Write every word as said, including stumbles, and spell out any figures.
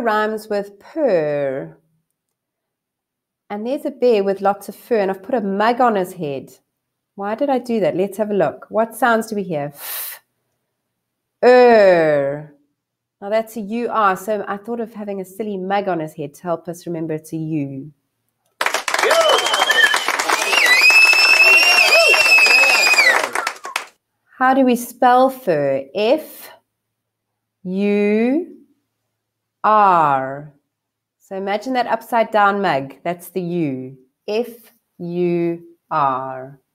rhymes with purr. And there's a bear with lots of fur, and I've put a mug on his head. Why did I do that? Let's have a look. What sounds do we hear? F, er. Now that's a U R, so I thought of having a silly mug on his head to help us remember it's a U. How do we spell fur? F U R. So imagine that upside down mug. That's the U. F U R.